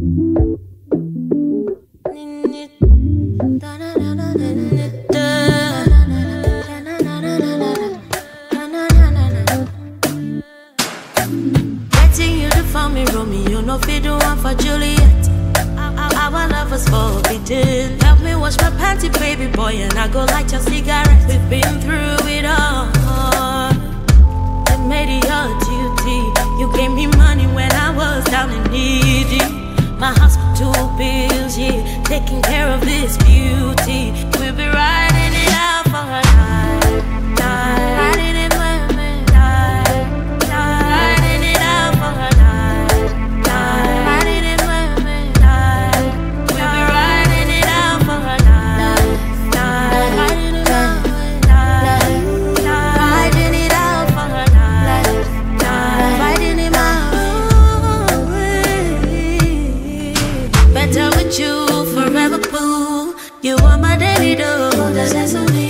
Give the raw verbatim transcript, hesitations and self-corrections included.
Waiting you to find me, Romeo, no fit the one for Juliet. Our love was forbidden. Help me wash my panty, baby boy, and I go light your cigarette. We've been through it all. I made it your duty. You gave me money when I was down and needy. My house for two bills, yeah, taking care of this beauty. We'll be riding it out for a night, night. Riding it with me, night, night. Riding it out for a night, night. Riding it with me, night. We'll be riding it out for a night, night. Riding it out for a night, night. Riding it out for a night, night. Riding it my way. Better with you forever, boo. You are my daily dose.